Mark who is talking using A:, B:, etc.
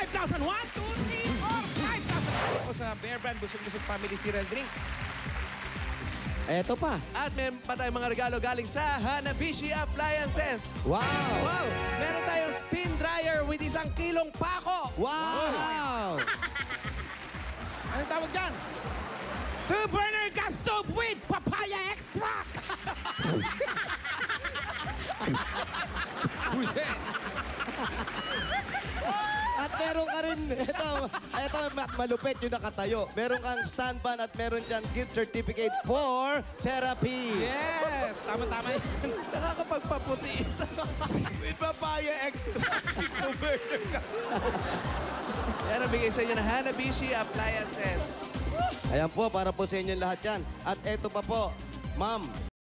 A: 5,000. 1, 2, 3, 4, 5,000. O sa Bear Brand, busog-busog family cereal drink.
B: Eto pa.
C: At meron pa tayong mga regalo galing sa Hanabishi Appliances.
B: Wow!
C: Wow! Meron tayong spin dryer with 1 kilong pako.
B: Wow!
A: Anong tawag dyan? 2-burner gas stove with papaya extract.
B: At meron ka rin, ito malupit yung nakatayo. Meron kang stand fan at meron dyan gift certificate for therapy.
A: Yes! Tama-tama yan.
C: Nakakapagpaputi.
A: With papaya extract. 2-burner gas stove.
C: Yan ang bigay sa inyo ng Hanabishi Appliances.
B: Ayan po, para po sa inyo lahat yan. At eto pa po, ma'am,